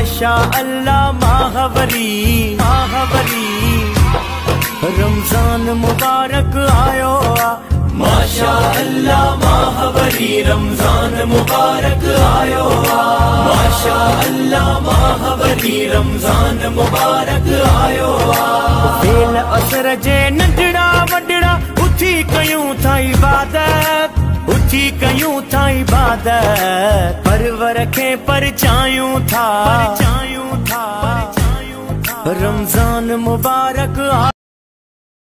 माशा अल्लाह माहवरी माहवरी रमजान मुबारक आयो आ। माशा अल्लाह माहवरी रमजान मुबारक आयो आ। माशा अल्लाह माहवरी रमजान मुबारक आयो आ। फेल असर जे नंढड़ा वॾड़ा उथी कयूं था इबादत, उथी कयूं था इबादत, परवर खे परचायूं था रमजान मुबारक आ।